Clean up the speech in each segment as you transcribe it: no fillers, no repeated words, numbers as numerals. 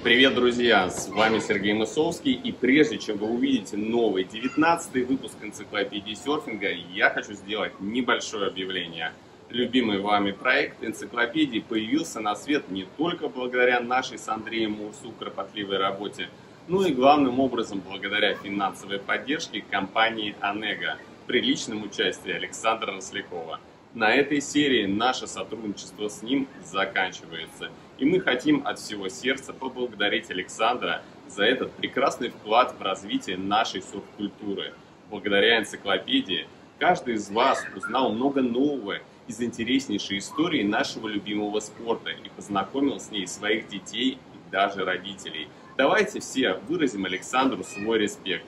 Привет, друзья! С вами Сергей Мысовский, и прежде чем вы увидите новый 19-й выпуск энциклопедии серфинга, я хочу сделать небольшое объявление. Любимый вами проект энциклопедии появился на свет не только благодаря нашей с Андреем Мурсу кропотливой работе, но и главным образом благодаря финансовой поддержке компании Онега при личном участии Александра Рослякова. На этой серии наше сотрудничество с ним заканчивается, и мы хотим от всего сердца поблагодарить Александра за этот прекрасный вклад в развитие нашей серф-культуры. Благодаря энциклопедии каждый из вас узнал много нового из интереснейшей истории нашего любимого спорта и познакомил с ней своих детей и даже родителей. Давайте все выразим Александру свой респект.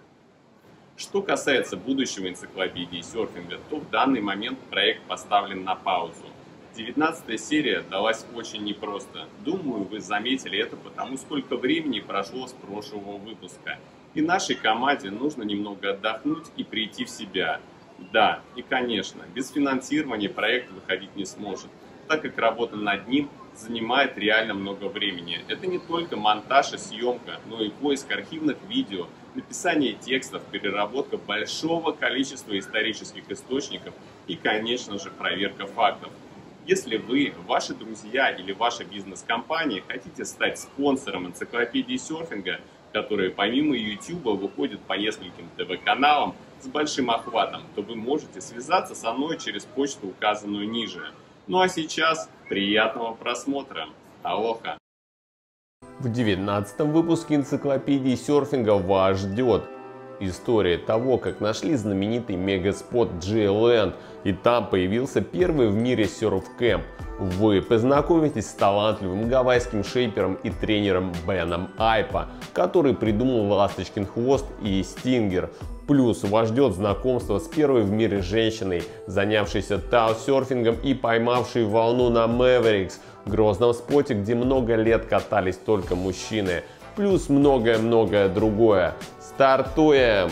Что касается будущего энциклопедии серфинга, то в данный момент проект поставлен на паузу. 19-я серия далась очень непросто. Думаю, вы заметили это потому, сколько времени прошло с прошлого выпуска. И нашей команде нужно немного отдохнуть и прийти в себя. Да, и конечно, без финансирования проект выходить не сможет, так как работа над ним занимает реально много времени. Это не только монтаж и съемка, но и поиск архивных видео, написание текстов, переработка большого количества исторических источников и, конечно же, проверка фактов. Если вы, ваши друзья или ваша бизнес-компания хотите стать спонсором энциклопедии серфинга, которые помимо YouTube выходят по нескольким ТВ-каналам с большим охватом, то вы можете связаться со мной через почту, указанную ниже. Ну а сейчас приятного просмотра. Алоха! В 19-м выпуске энциклопедии серфинга вас ждет история того, как нашли знаменитый мегаспот Джи-Ленд, и там появился первый в мире серф-кэмп. Вы познакомитесь с талантливым гавайским шейпером и тренером Беном Айпа, который придумал ласточкин хвост и стингер. Плюс вас ждет знакомство с первой в мире женщиной, занявшейся таусерфингом и поймавшей волну на Мэверикс, грозном споте, где много лет катались только мужчины. Плюс многое-многое другое. Стартуем!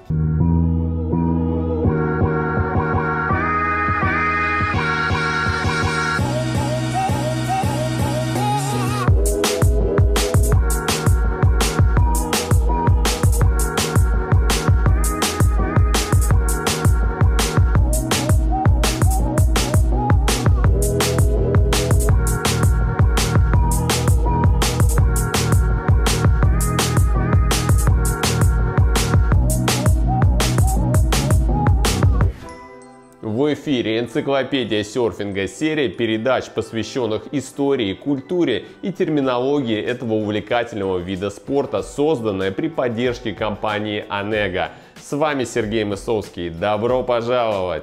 В эфире энциклопедия серфинга, серия передач, посвященных истории, культуре и терминологии этого увлекательного вида спорта, созданная при поддержке компании Онега. С вами Сергей Мысовский. Добро пожаловать!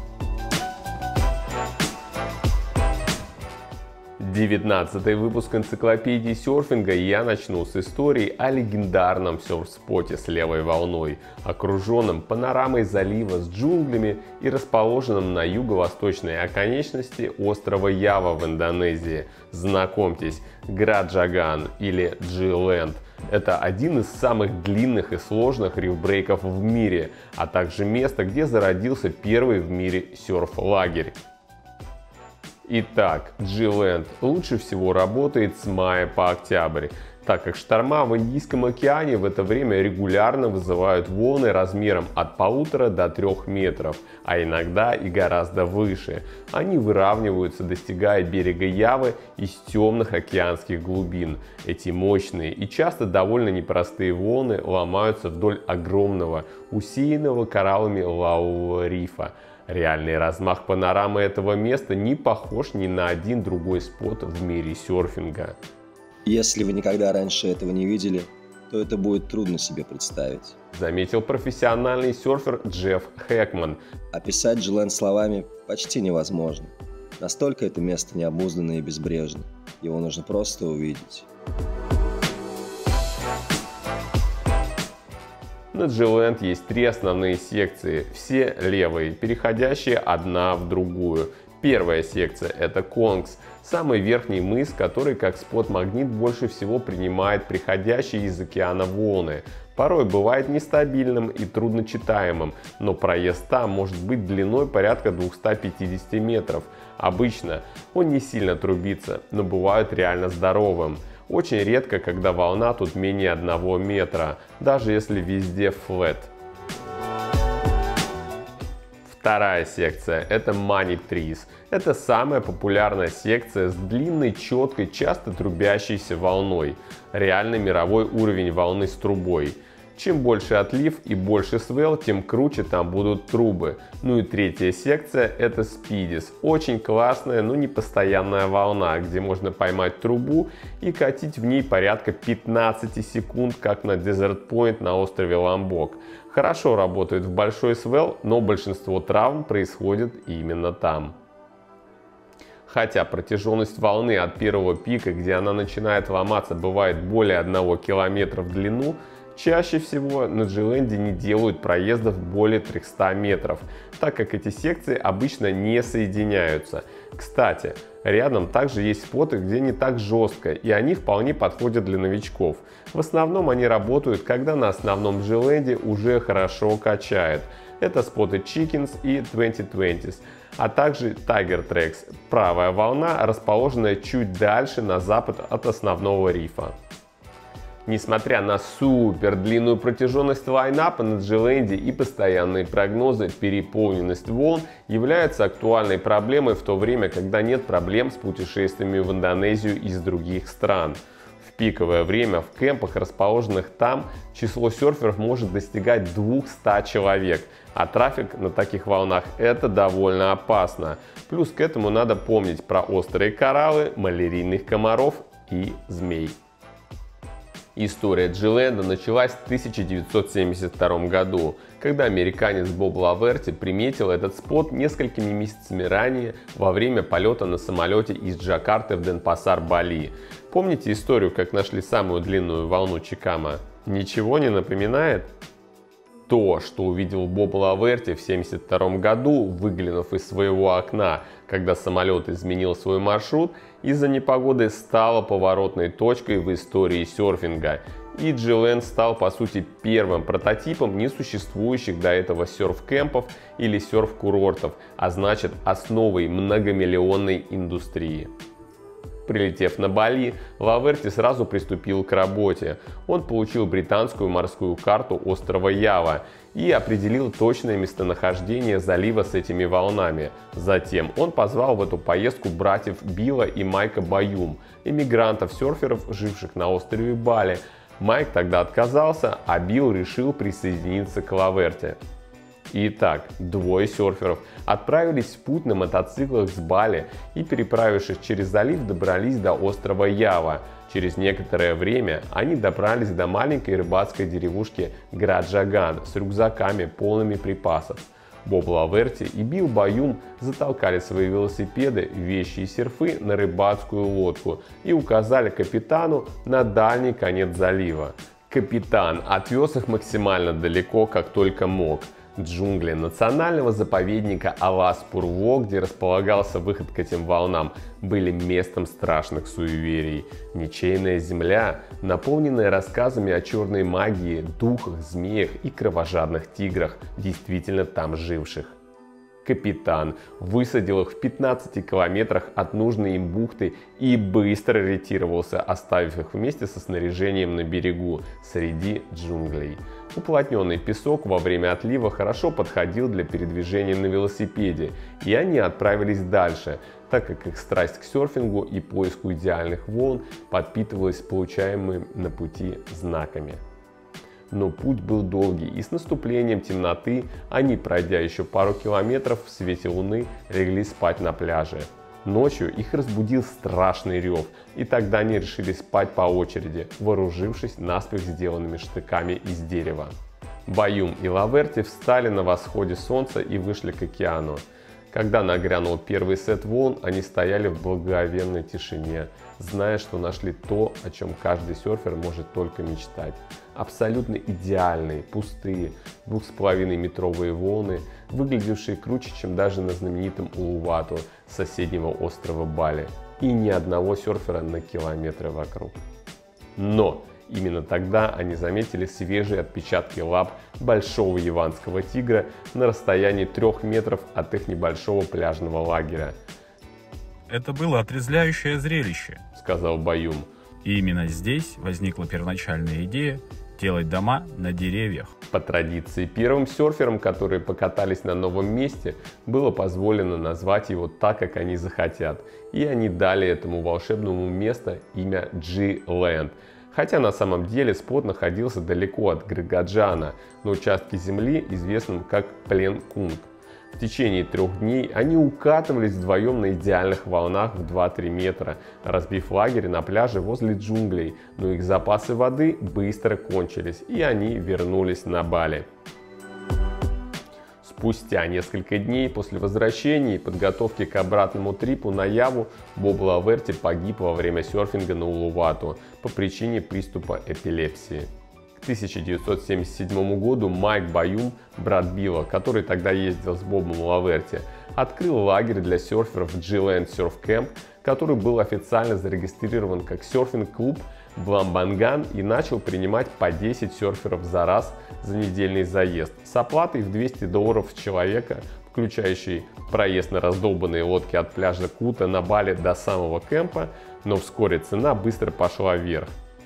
19-й выпуск энциклопедии серфинга я начну с истории о легендарном серф-споте с левой волной, окруженном панорамой залива с джунглями и расположенном на юго-восточной оконечности острова Ява в Индонезии. Знакомьтесь, Граджаган или Джи-Ленд. Это один из самых длинных и сложных рифбрейков в мире, а также место, где зародился первый в мире серф-лагерь. Итак, Джи-Ленд лучше всего работает с мая по октябрь, так как шторма в Индийском океане в это время регулярно вызывают волны размером от 1,5 до 3 метров, а иногда и гораздо выше. Они выравниваются, достигая берега Явы из темных океанских глубин. Эти мощные и часто довольно непростые волны ломаются вдоль огромного, усеянного кораллами лавового рифа. Реальный размах панорамы этого места не похож ни на один другой спот в мире серфинга. Если вы никогда раньше этого не видели, то это будет трудно себе представить. Заметил профессиональный серфер Джефф Хэкман. Описать Джи-Ленд словами почти невозможно. Настолько это место необузданно и безбрежно. Его нужно просто увидеть. На Джи-Ленд есть 3 основные секции, все левые, переходящие одна в другую. Первая секция – это Конгс, самый верхний мыс, который как спот-магнит больше всего принимает приходящие из океана волны. Порой бывает нестабильным и трудночитаемым, но проезд там может быть длиной порядка 250 метров. Обычно он не сильно трубится, но бывает реально здоровым. Очень редко, когда волна тут менее 1 метра, даже если везде флэт. Вторая секция – это Money Trees. Это самая популярная секция с длинной, четкой, часто трубящейся волной. Реальный мировой уровень волны с трубой. Чем больше отлив и больше свел, тем круче там будут трубы. Ну и третья секция – это Speedies. Очень классная, но не постоянная волна, где можно поймать трубу и катить в ней порядка 15 секунд, как на Desert Point на острове Ломбок. Хорошо работает в большой свел, но большинство травм происходит именно там. Хотя протяженность волны от первого пика, где она начинает ломаться, бывает более 1 километра в длину, чаще всего на Джи-Ленде не делают проездов более 300 метров, так как эти секции обычно не соединяются. Кстати, рядом также есть споты, где не так жестко, и они вполне подходят для новичков. В основном они работают, когда на основном Джи-Ленде уже хорошо качает. Это споты Chickens и 2020s, а также Tiger Tracks. Правая волна, расположенная чуть дальше на запад от основного рифа. Несмотря на супер длинную протяженность лайнапа на Джи-Ленде и постоянные прогнозы, переполненность волн является актуальной проблемой в то время, когда нет проблем с путешествиями в Индонезию из других стран. В пиковое время в кемпах, расположенных там, число серферов может достигать 200 человек, а трафик на таких волнах – это довольно опасно. Плюс к этому надо помнить про острые кораллы, малярийных комаров и змей. История Джи-Ленда началась в 1972 году, когда американец Боб Лаверти приметил этот спот несколькими месяцами ранее во время полета на самолете из Джакарты в Денпасар, Бали. Помните историю, как нашли самую длинную волну Чикама? Ничего не напоминает? То, что увидел Боб Лаверти в 1972 году, выглянув из своего окна, когда самолет изменил свой маршрут, из-за непогоды стало поворотной точкой в истории серфинга. И Джи-Ленд стал, по сути, первым прототипом несуществующих до этого серф-кемпов или серф-курортов, а значит основой многомиллионной индустрии. Прилетев на Бали, Лаверти сразу приступил к работе. Он получил британскую морскую карту острова Ява и определил точное местонахождение залива с этими волнами. Затем он позвал в эту поездку братьев Билла и Майка Баюм, иммигрантов-серферов, живших на острове Бали. Майк тогда отказался, а Билл решил присоединиться к Лаверти. Итак, двое серферов отправились в путь на мотоциклах с Бали и, переправившись через залив, добрались до острова Ява. Через некоторое время они добрались до маленькой рыбацкой деревушки Граджаган с рюкзаками, полными припасов. Боб Лаверти и Билл Баюм затолкали свои велосипеды, вещи и серфы на рыбацкую лодку и указали капитану на дальний конец залива. Капитан отвез их максимально далеко, как только мог. Джунгли национального заповедника Алас-Пурво, где располагался выход к этим волнам, были местом страшных суеверий. Ничейная земля, наполненная рассказами о черной магии, духах, змеях и кровожадных тиграх, действительно там живших. Капитан высадил их в 15 километрах от нужной им бухты и быстро ретировался, оставив их вместе со снаряжением на берегу, среди джунглей. Уплотненный песок во время отлива хорошо подходил для передвижения на велосипеде, и они отправились дальше, так как их страсть к серфингу и поиску идеальных волн подпитывалась получаемыми на пути знаками. Но путь был долгий, и с наступлением темноты они, пройдя еще пару километров в свете луны, легли спать на пляже. Ночью их разбудил страшный рев, и тогда они решили спать по очереди, вооружившись наспех сделанными штыками из дерева. Баюм и Лаверти встали на восходе солнца и вышли к океану. Когда нагрянул первый сет волн, они стояли в благоговейной тишине, зная, что нашли то, о чем каждый серфер может только мечтать. Абсолютно идеальные, пустые, 2,5-метровые волны, выглядевшие круче, чем даже на знаменитом Улувату соседнего острова Бали, и ни одного серфера на километры вокруг. Но именно тогда они заметили свежие отпечатки лап большого яванского тигра на расстоянии 3 метров от их небольшого пляжного лагеря. «Это было отрезвляющее зрелище», — сказал Баюм. И именно здесь возникла первоначальная идея делать дома на деревьях. По традиции, первым серферам, которые покатались на новом месте, было позволено назвать его так, как они захотят. И они дали этому волшебному месту имя G-Land. Хотя на самом деле спот находился далеко от Грагаджана, на участке земли, известном как Пленкунг. В течение 3 дней они укатывались вдвоем на идеальных волнах в 2-3 метра, разбив лагерь на пляже возле джунглей, но их запасы воды быстро кончились, и они вернулись на Бали. Спустя несколько дней после возвращения и подготовки к обратному трипу на Яву, Боб Лаверти погиб во время серфинга на Улувату по причине приступа эпилепсии. К 1977 году Майк Баюм, брат Билла, который тогда ездил с Бобом Лаверти, открыл лагерь для серферов G-Land Surf Camp, который был официально зарегистрирован как серфинг-клуб Бламбанган и начал принимать по 10 серферов за раз за недельный заезд с оплатой в $200 с человека, включающий проезд на раздолбанные лодки от пляжа Кута на Бали до самого кемпа, но вскоре цена быстро пошла вверх.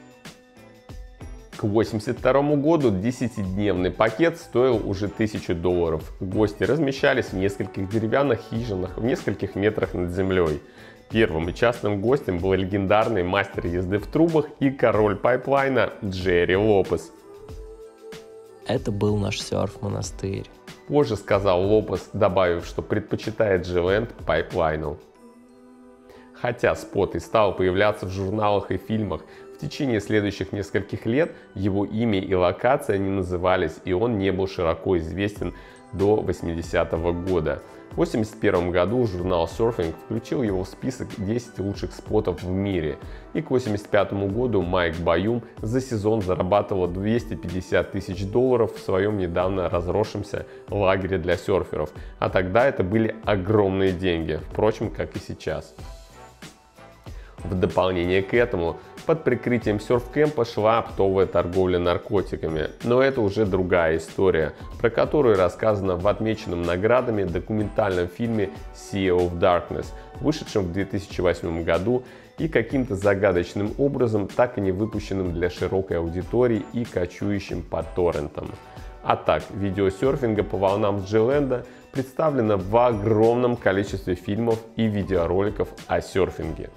К 1982 году 10-дневный пакет стоил уже $1000. Гости размещались в нескольких деревянных хижинах в нескольких метрах над землей. Первым и частным гостем был легендарный мастер езды в трубах и король пайплайна Джерри Лопес. Это был наш серф-монастырь. Позже сказал Лопес, добавив, что предпочитает G-Land пайплайну. Хотя спот и стал появляться в журналах и фильмах, в течение следующих нескольких лет его имя и локация не назывались, и он не был широко известен до 80-го года. В 1981 году журнал Surfing включил его в список 10 лучших спотов в мире, и к 1985 году Майк Баюм за сезон зарабатывал $250 000 в своем недавно разросшемся лагере для серферов, а тогда это были огромные деньги, впрочем, как и сейчас. В дополнение к этому, под прикрытием серф-кемпа шла оптовая торговля наркотиками, но это уже другая история, про которую рассказано в отмеченном наградами документальном фильме Sea of Darkness, вышедшем в 2008 году и каким-то загадочным образом так и не выпущенным для широкой аудитории и кочующим по торрентам. А так, видеосерфинга по волнам G-Land представлено в огромном количестве фильмов и видеороликов о серфинге.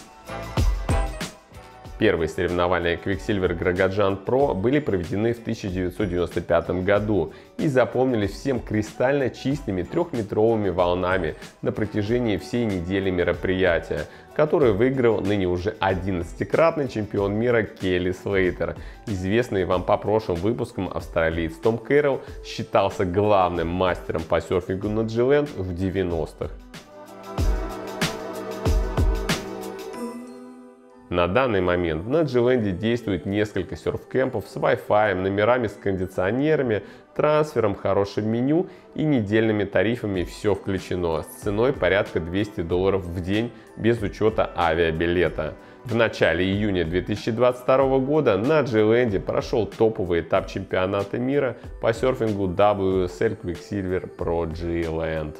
Первые соревнования Quicksilver Gragajan Pro были проведены в 1995 году и запомнились всем кристально чистыми 3-метровыми волнами на протяжении всей недели мероприятия, которое выиграл ныне уже 11-кратный чемпион мира Келли Слейтер. Известный вам по прошлым выпускам австралиец Том Кэрролл считался главным мастером по серфингу на G-Land в 90-х. На данный момент на G-Land действует несколько серф-кемпов с Wi-Fi, номерами с кондиционерами, трансфером, хорошим меню и недельными тарифами все включено, с ценой порядка $200 в день без учета авиабилета. В начале июня 2022 года на G-Land прошел топовый этап чемпионата мира по серфингу WSL Quicksilver Pro G-Land.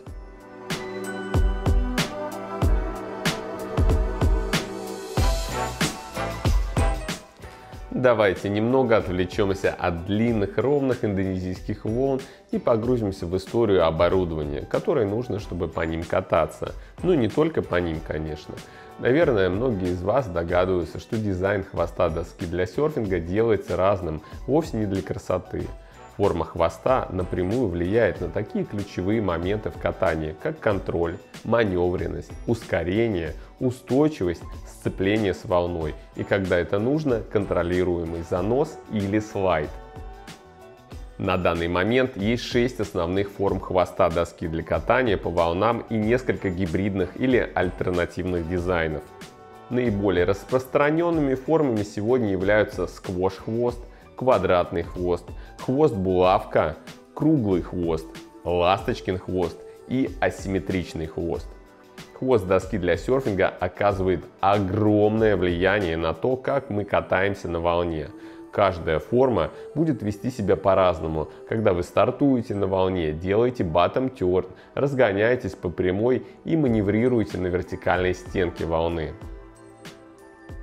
Давайте немного отвлечемся от длинных ровных индонезийских волн и погрузимся в историю оборудования, которое нужно, чтобы по ним кататься. Ну не только по ним, конечно. Наверное, многие из вас догадываются, что дизайн хвоста доски для серфинга делается разным, вовсе не для красоты. Форма хвоста напрямую влияет на такие ключевые моменты в катании, как контроль, маневренность, ускорение, устойчивость, сцепление с волной и, когда это нужно, контролируемый занос или слайд. На данный момент есть 6 основных форм хвоста доски для катания по волнам и несколько гибридных или альтернативных дизайнов. Наиболее распространенными формами сегодня являются сквош-хвост, квадратный хвост, хвост-булавка, круглый хвост, ласточкин хвост и асимметричный хвост. Хвост доски для серфинга оказывает огромное влияние на то, как мы катаемся на волне. Каждая форма будет вести себя по-разному. Когда вы стартуете на волне, делаете bottom turn, разгоняетесь по прямой и маневрируете на вертикальной стенке волны.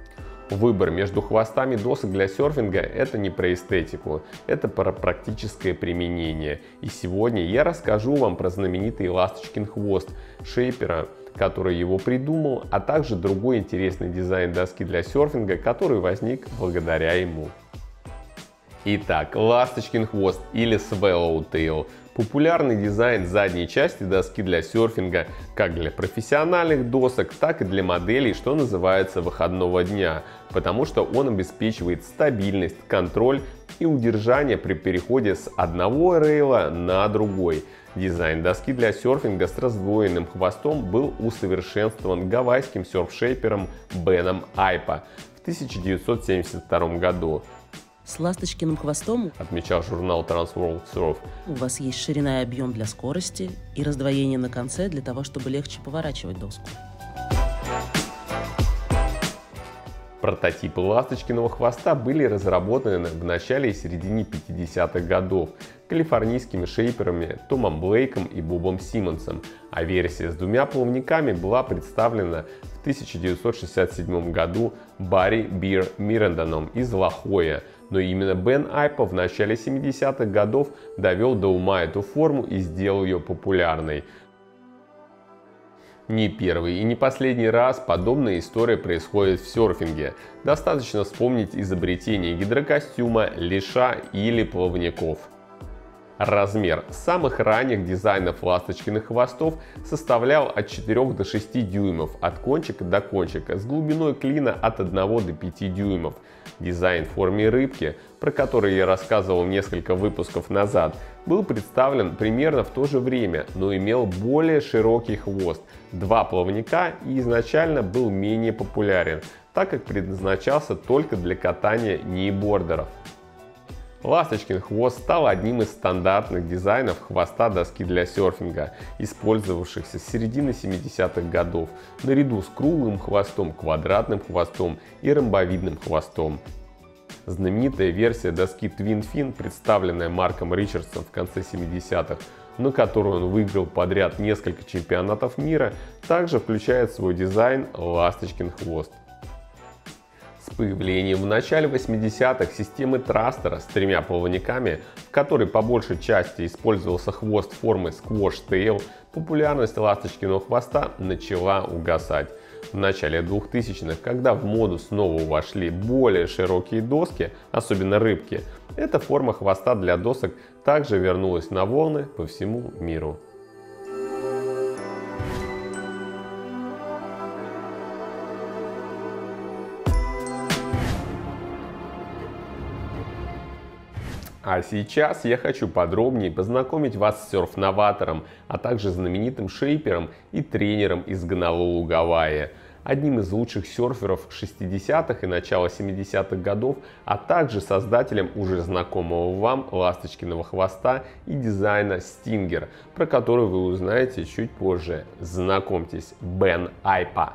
Выбор между хвостами досок для серфинга – это не про эстетику, это про практическое применение. И сегодня я расскажу вам про знаменитый ласточкин хвост шейпера, который его придумал, а также другой интересный дизайн доски для серфинга, который возник благодаря ему. Итак, ласточкин хвост или Swallowtail – популярный дизайн задней части доски для серфинга как для профессиональных досок, так и для моделей, что называется, выходного дня, потому что он обеспечивает стабильность, контроль и удержание при переходе с одного рейла на другой. Дизайн доски для серфинга с раздвоенным хвостом был усовершенствован гавайским серфшейпером Беном Айпа в 1972 году. С ласточкиным хвостом, отмечал журнал Transworld Surf, у вас есть ширина и объем для скорости и раздвоение на конце для того, чтобы легче поворачивать доску. Прототипы ласточкиного хвоста были разработаны в начале и середине 50-х годов калифорнийскими шейперами Томом Блейком и Бобом Симмонсом, а версия с двумя плавниками была представлена в 1967 году Барри Бир Миренданом из Ла-Хойя. Но именно Бен Айпа в начале 70-х годов довел до ума эту форму и сделал ее популярной. Не первый и не последний раз подобная история происходит в серфинге. Достаточно вспомнить изобретение гидрокостюма, леша или плавников. Размер самых ранних дизайнов ласточкиных хвостов составлял от 4 до 6 дюймов от кончика до кончика с глубиной клина от 1 до 5 дюймов. Дизайн в форме рыбки, про который я рассказывал несколько выпусков назад, был представлен примерно в то же время, но имел более широкий хвост, 2 плавника и изначально был менее популярен, так как предназначался только для катания нейбордеров. Ласточкин хвост стал одним из стандартных дизайнов хвоста доски для серфинга, использовавшихся с середины 70-х годов, наряду с круглым хвостом, квадратным хвостом и ромбовидным хвостом. Знаменитая версия доски Twin Fin, представленная Марком Ричардсом в конце 70-х, на которую он выиграл подряд несколько чемпионатов мира, также включает в свой дизайн ласточкин хвост. С появлением в начале 80-х системы трастера с 3 плавниками, в которой по большей части использовался хвост формы Squash Tail, популярность ласточкиного хвоста начала угасать. В начале 2000-х, когда в моду снова вошли более широкие доски, особенно рыбки, эта форма хвоста для досок также вернулась на волны по всему миру. А сейчас я хочу подробнее познакомить вас с серф-новатором, а также знаменитым шейпером и тренером из Гонолулу, Гавайи, одним из лучших серферов 60-х и начала 70-х годов, а также создателем уже знакомого вам ласточкиного хвоста и дизайна Stinger, про который вы узнаете чуть позже. Знакомьтесь, Бен Айпа.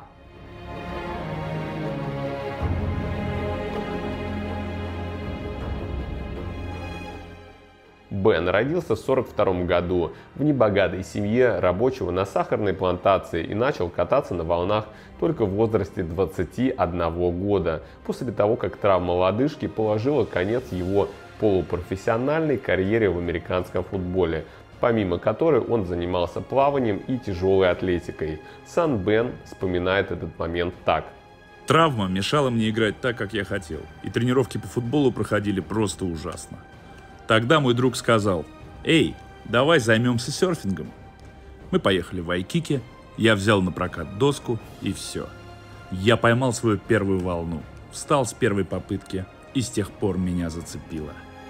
Бен родился в 1942 году в небогатой семье рабочего на сахарной плантации и начал кататься на волнах только в возрасте 21 года, после того, как травма лодыжки положила конец его полупрофессиональной карьере в американском футболе, помимо которой он занимался плаванием и тяжелой атлетикой. Сам Бен вспоминает этот момент так. Травма мешала мне играть так, как я хотел, и тренировки по футболу проходили просто ужасно. Тогда мой друг сказал: «Эй, давай займемся серфингом». Мы поехали в Вайкики, я взял на прокат доску и все. Я поймал свою первую волну, встал с первой попытки и с тех пор меня зацепило.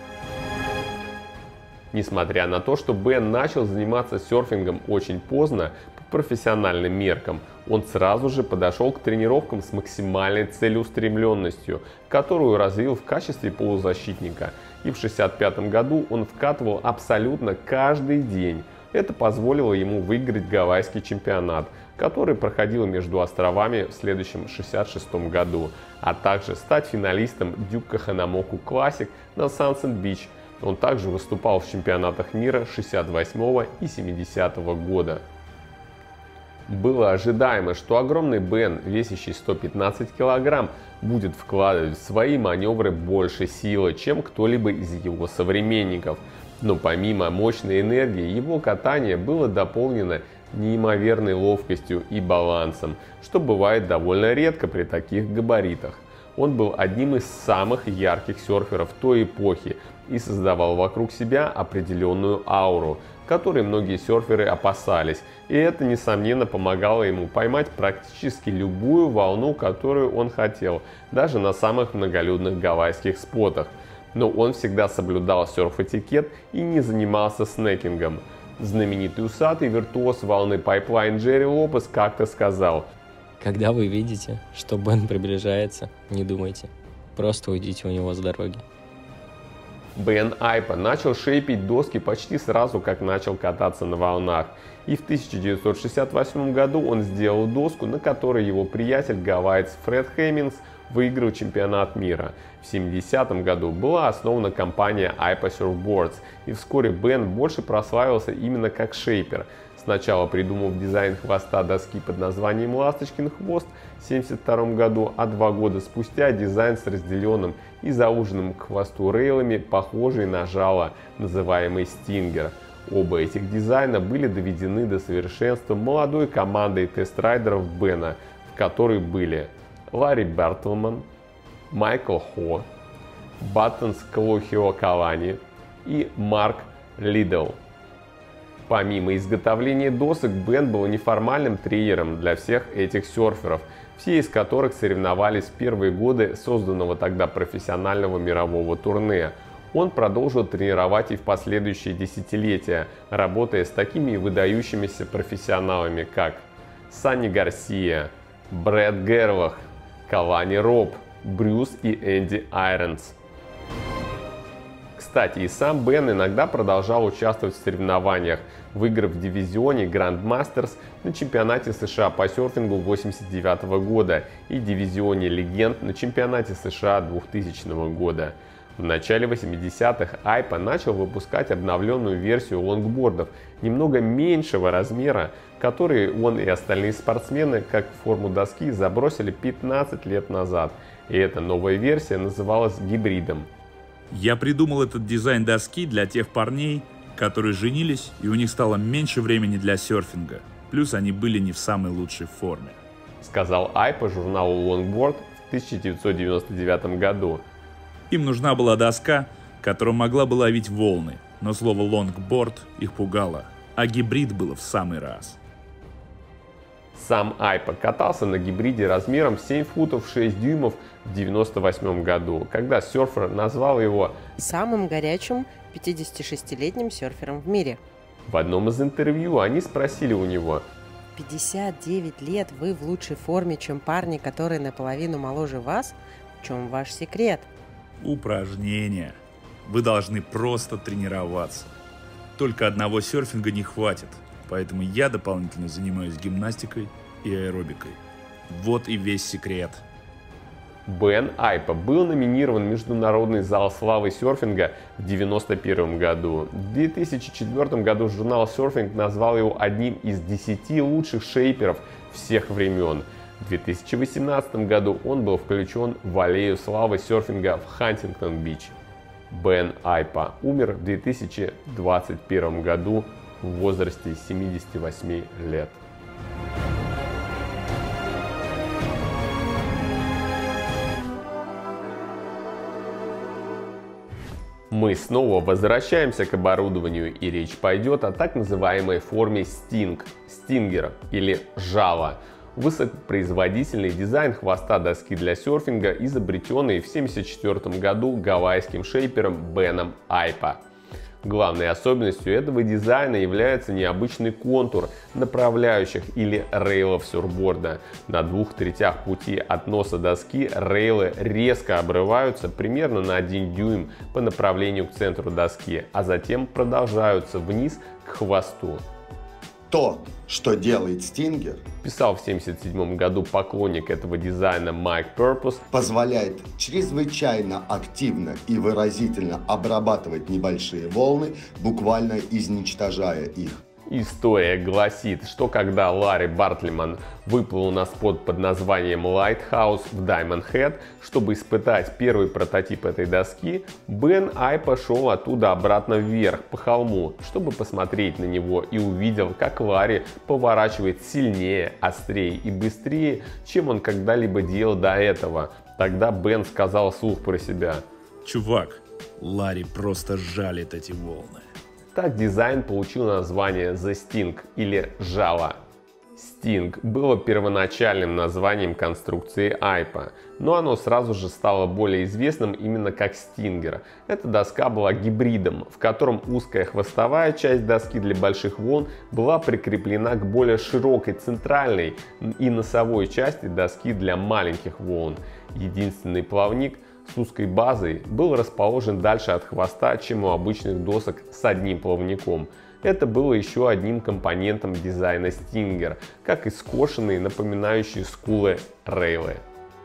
Несмотря на то, что Бен начал заниматься серфингом очень поздно, по профессиональным меркам, он сразу же подошел к тренировкам с максимальной целеустремленностью, которую развил в качестве полузащитника. И в 1965 году он вкатывал абсолютно каждый день. Это позволило ему выиграть гавайский чемпионат, который проходил между островами в следующем 1966 году, а также стать финалистом Дюка Ханамоку Classic на Sunset-Beach. Он также выступал в чемпионатах мира 1968 и 1970 года. Было ожидаемо, что огромный Бен, весящий 115 кг, будет вкладывать в свои маневры больше силы, чем кто-либо из его современников. Но помимо мощной энергии, его катание было дополнено неимоверной ловкостью и балансом, что бывает довольно редко при таких габаритах. Он был одним из самых ярких серферов той эпохи и создавал вокруг себя определенную ауру, которой многие серферы опасались, и это, несомненно, помогало ему поймать практически любую волну, которую он хотел, даже на самых многолюдных гавайских спотах. Но он всегда соблюдал серф-этикет и не занимался снекингом. Знаменитый усатый виртуоз волны Пайплайн Джерри Лопес как-то сказал: Когда вы видите, что Бен приближается, не думайте. Просто уйдите у него с дороги. Бен Айпа начал шейпить доски почти сразу, как начал кататься на волнах. И в 1968 году он сделал доску, на которой его приятель гавайец Фред Хэммингс выиграл чемпионат мира. В 1970 году была основана компания Айпа Surfboards, и вскоре Бен больше прославился именно как шейпер. Сначала придумав дизайн хвоста доски под названием «Ласточкин хвост» в 1972 году, а 2 года спустя дизайн с разделенным и зауженным к хвосту рейлами, похожий на жало, называемый «Стингер». Оба этих дизайна были доведены до совершенства молодой командой тест-райдеров Бена, в которой были Ларри Бертлман, Майкл Хо, Баттенс Клохио Калани и Марк Лидл. Помимо изготовления досок, Бен был неформальным тренером для всех этих серферов, все из которых соревновались в первые годы созданного тогда профессионального мирового турне. Он продолжил тренировать и в последующие десятилетия, работая с такими выдающимися профессионалами, как Санни Гарсия, Брэд Герлах, Калани Роб, Брюс и Энди Айронс. Кстати, и сам Бен иногда продолжал участвовать в соревнованиях, выиграв в дивизионе Grand Masters на чемпионате США по серфингу 1989 года и дивизионе Легенд на чемпионате США 2000 года. В начале 80-х Айпа начал выпускать обновленную версию лонгбордов немного меньшего размера, которые он и остальные спортсмены, как форму доски, забросили 15 лет назад. И эта новая версия называлась гибридом. Я придумал этот дизайн доски для тех парней, которые женились, и у них стало меньше времени для серфинга. Плюс они были не в самой лучшей форме. Сказал Айпа журналу Longboard в 1999 году. Им нужна была доска, которая могла бы ловить волны, но слово «лонгборд» их пугало, а гибрид было в самый раз. Сам Айпа катался на гибриде размером 7 футов 6 дюймов в 1998 году, когда серфер назвал его самым горячим 56-летним серфером в мире. В одном из интервью они спросили у него: 59 лет вы в лучшей форме, чем парни, которые наполовину моложе вас? В чем ваш секрет? Упражнения. Вы должны просто тренироваться. Только одного серфинга не хватит, поэтому я дополнительно занимаюсь гимнастикой и аэробикой. Вот и весь секрет. Бен Айпа был номинирован в Международный зал славы серфинга в 1991 году. В 2004 году журнал Surfing назвал его одним из 10 лучших шейперов всех времен. В 2018 году он был включен в аллею славы серфинга в Хантингтон-Бич. Бен Айпа умер в 2021 году в возрасте 78 лет. Мы снова возвращаемся к оборудованию, и речь пойдет о так называемой форме Sting, стингер или жало. Высокопроизводительный дизайн хвоста доски для серфинга, изобретенный в 1974 году гавайским шейпером Беном Айпа. Главной особенностью этого дизайна является необычный контур направляющих или рейлов серфборда. На 2/3 пути от носа доски рейлы резко обрываются примерно на 1 дюйм по направлению к центру доски, а затем продолжаются вниз к хвосту. То, что делает Стингер, писал в 1977 году поклонник этого дизайна Майк Перпус, позволяет чрезвычайно активно и выразительно обрабатывать небольшие волны, буквально изничтожая их. История гласит, что когда Ларри Бартлиман выплыл на спот под названием Lighthouse в Diamond Head, чтобы испытать первый прототип этой доски, Бен Айпа шел оттуда обратно вверх по холму, чтобы посмотреть на него, и увидел, как Ларри поворачивает сильнее, острее и быстрее, чем он когда-либо делал до этого. Тогда Бен сказал вслух про себя: «Чувак, Ларри просто жалит эти волны». Так дизайн получил название The Sting или жало. Sting было первоначальным названием конструкции Айпа, но оно сразу же стало более известным именно как Stinger. Эта доска была гибридом, в котором узкая хвостовая часть доски для больших волн была прикреплена к более широкой центральной и носовой части доски для маленьких волн. Единственный плавник с узкой базой был расположен дальше от хвоста, чем у обычных досок с одним плавником. Это было еще одним компонентом дизайна Stinger, как и скошенные, напоминающие скулы рейлы.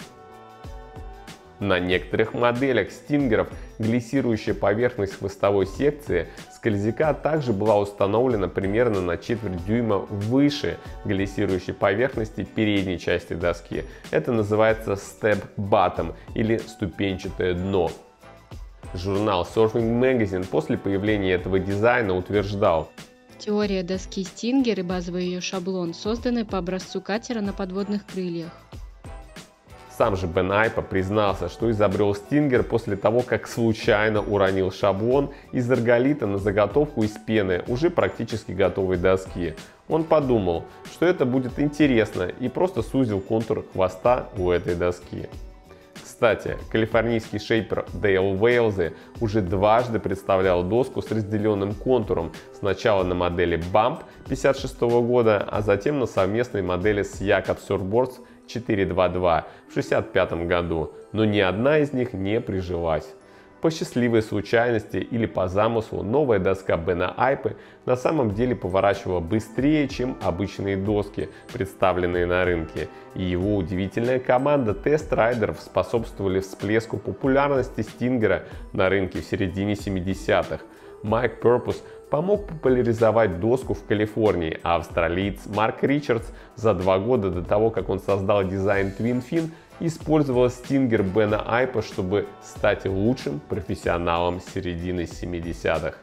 На некоторых моделях стингеров глиссирующая поверхность хвостовой секции скользяка также была установлена примерно на четверть дюйма выше глиссирующей поверхности передней части доски. Это называется step bottom или ступенчатое дно. Журнал Surfing Magazine после появления этого дизайна утверждал: теория доски Stinger и базовый ее шаблон созданы по образцу катера на подводных крыльях. Сам же Бен Айпа признался, что изобрел Stinger после того, как случайно уронил шаблон из арголита на заготовку из пены уже практически готовой доски. Он подумал, что это будет интересно, и просто сузил контур хвоста у этой доски. Кстати, калифорнийский шейпер Дейл Вейлзи уже дважды представлял доску с разделенным контуром, сначала на модели Bump 1956 года, а затем на совместной модели с Jakob Surfboards 422 в 1965 году, но ни одна из них не прижилась. По счастливой случайности или по замыслу, новая доска Бена Айпы на самом деле поворачивала быстрее, чем обычные доски, представленные на рынке, и его удивительная команда тест-райдеров способствовали всплеску популярности Стингера на рынке в середине 70-х. Майк Пурпус помог популяризовать доску в Калифорнии, а австралиец Марк Ричардс за 2 года до того, как он создал дизайн Twin Fin, использовал Stinger Бена Айпа, чтобы стать лучшим профессионалом середины 70-х.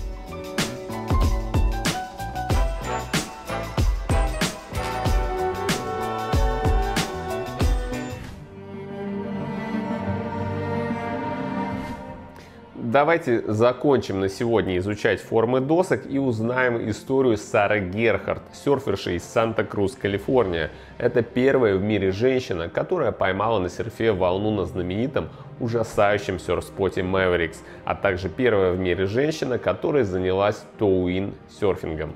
Давайте закончим на сегодня изучать формы досок и узнаем историю Сары Герхард, серферши из Санта-Крус, Калифорния. Это первая в мире женщина, которая поймала на серфе волну на знаменитом ужасающем серф-споте Mavericks, а также первая в мире женщина, которая занялась тоу-ин серфингом.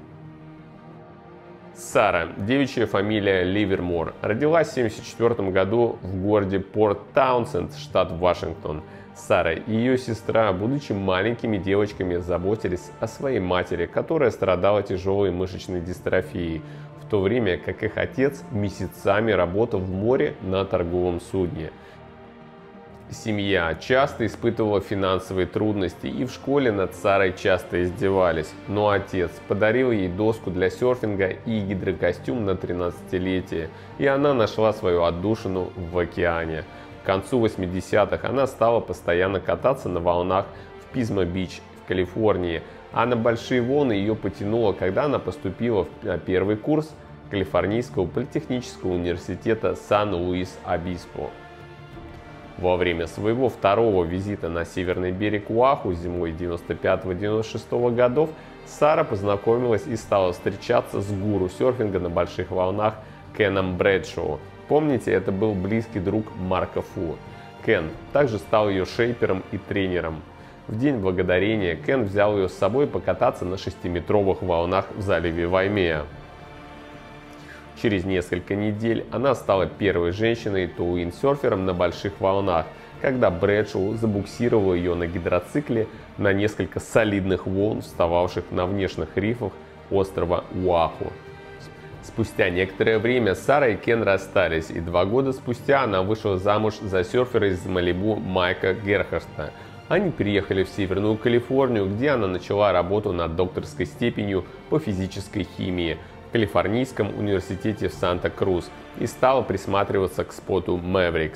Сара, девичья фамилия Ливермор, родилась в 1974 году в городе Порт-Таунсенд, штат Вашингтон. Сара и ее сестра, будучи маленькими девочками, заботились о своей матери, которая страдала тяжелой мышечной дистрофией, в то время как их отец месяцами работал в море на торговом судне. Семья часто испытывала финансовые трудности, и в школе над Сарой часто издевались, но отец подарил ей доску для серфинга и гидрокостюм на 13-летие, и она нашла свою отдушину в океане. К концу 80-х она стала постоянно кататься на волнах в Пизмо-Бич в Калифорнии, а на большие волны ее потянуло, когда она поступила на первый курс Калифорнийского политехнического университета Сан-Луис-Обиспо. Во время своего второго визита на северный берег Оаху зимой 95-96 годов Сара познакомилась и стала встречаться с гуру серфинга на больших волнах Кеном Брэдшоу. Помните, это был близкий друг Марка Фу. Кен также стал ее шейпером и тренером. В день благодарения Кен взял ее с собой покататься на 6-метровых волнах в заливе Ваймея. Через несколько недель она стала первой женщиной тоу-ин-серфером на больших волнах, когда Брэдшоу забуксировал ее на гидроцикле на несколько солидных волн, встававших на внешних рифах острова Оаху. Спустя некоторое время Сара и Кен расстались, и 2 года спустя она вышла замуж за серфера из Малибу Майка Герхарта. Они переехали в Северную Калифорнию, где она начала работу над докторской степенью по физической химии в Калифорнийском университете в Санта-Крус и стала присматриваться к споту Mavericks.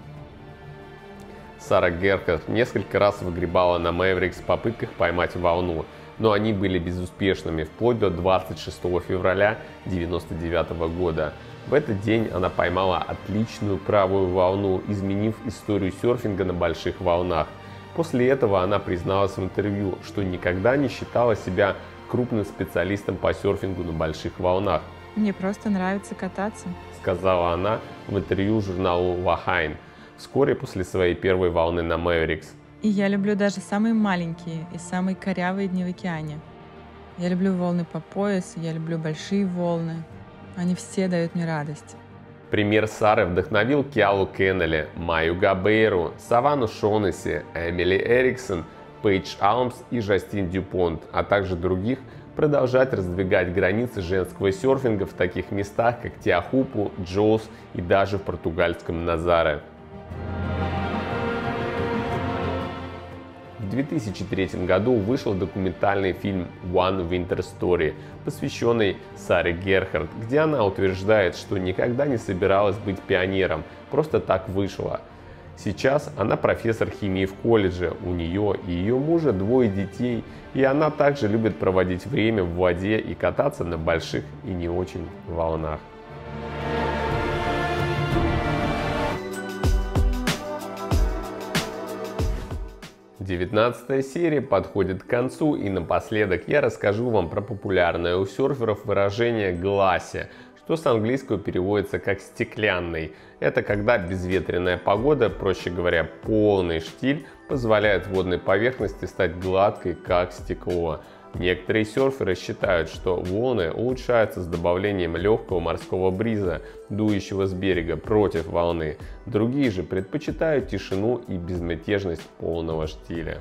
Сара Герхард несколько раз выгребала на Mavericks в попытках поймать волну, но они были безуспешными вплоть до 26 февраля 1999 года. В этот день она поймала отличную правую волну, изменив историю серфинга на больших волнах. После этого она призналась в интервью, что никогда не считала себя крупным специалистом по серфингу на больших волнах. «Мне просто нравится кататься», — сказала она в интервью журналу Вахайн вскоре после своей первой волны на Mavericks. «И я люблю даже самые маленькие и самые корявые дни в океане. Я люблю волны по пояс, я люблю большие волны. Они все дают мне радость». Пример Сары вдохновил Киалу Кеннелли, Майю Габейру, Саванну Шонесси, Эмили Эриксон, Пейдж Алмс и Жастин Дюпонт, а также других, продолжать раздвигать границы женского серфинга в таких местах, как Тиахупу, Джоус и даже в португальском Назаре. В 2003 году вышел документальный фильм One Winter Story, посвященный Саре Герхард, где она утверждает, что никогда не собиралась быть пионером, просто так вышло. Сейчас она профессор химии в колледже, у нее и ее мужа 2 детей, и она также любит проводить время в воде и кататься на больших и не очень волнах. 19-я серия подходит к концу, и напоследок я расскажу вам про популярное у серферов выражение «гласси», что с английского переводится как «стеклянный». Это когда безветренная погода, проще говоря, полный штиль, позволяет водной поверхности стать гладкой, как стекло. Некоторые серферы считают, что волны улучшаются с добавлением легкого морского бриза, дующего с берега против волны. Другие же предпочитают тишину и безмятежность полного штиля.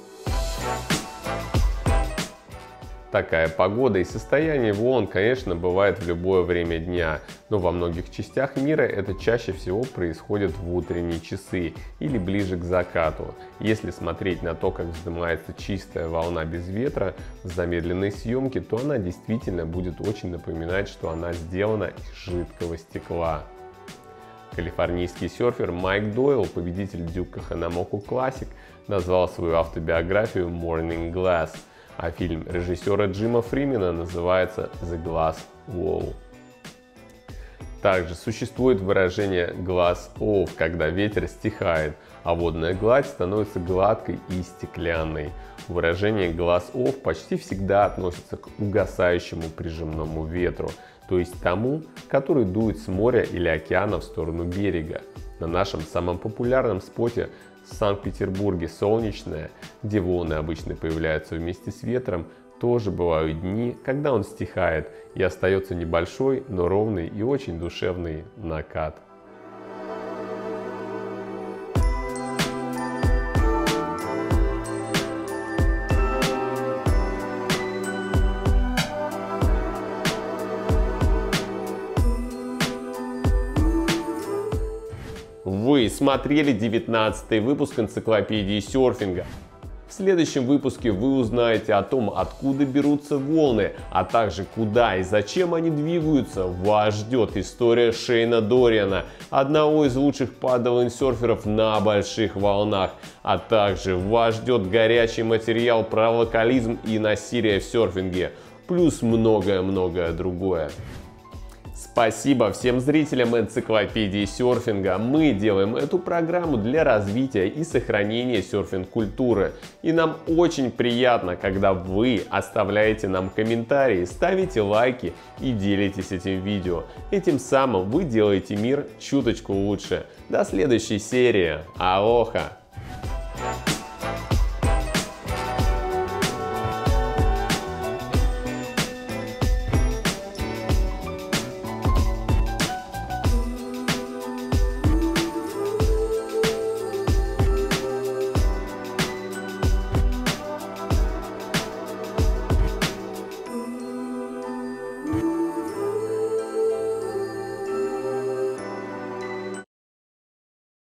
Такая погода и состояние волн, конечно, бывает в любое время дня, но во многих частях мира это чаще всего происходит в утренние часы или ближе к закату. Если смотреть на то, как вздымается чистая волна без ветра в замедленной съемке, то она действительно будет очень напоминать, что она сделана из жидкого стекла. Калифорнийский серфер Майк Дойл, победитель Дюка Ханамоку Classic, назвал свою автобиографию Morning Glass, а фильм режиссера Джима Фримена называется The Glass Wall. Также существует выражение glass off, когда ветер стихает, а водная гладь становится гладкой и стеклянной. Выражение glass off почти всегда относится к угасающему прижимному ветру, то есть тому, который дует с моря или океана в сторону берега. На нашем самом популярном споте в Санкт-Петербурге «Солнечное», где волны обычно появляются вместе с ветром, тоже бывают дни, когда он стихает и остается небольшой, но ровный и очень душевный накат. Вы смотрели 19-й выпуск энциклопедии серфинга. В следующем выпуске вы узнаете о том, откуда берутся волны, а также куда и зачем они двигаются. Вас ждет история Шейна Дориана, одного из лучших падл-серферов на больших волнах. А также вас ждет горячий материал про локализм и насилие в серфинге, плюс многое-многое другое. Спасибо всем зрителям энциклопедии серфинга. Мы делаем эту программу для развития и сохранения серфинг-культуры. И нам очень приятно, когда вы оставляете нам комментарии, ставите лайки и делитесь этим видео. Этим самым вы делаете мир чуточку лучше. До следующей серии. Алоха!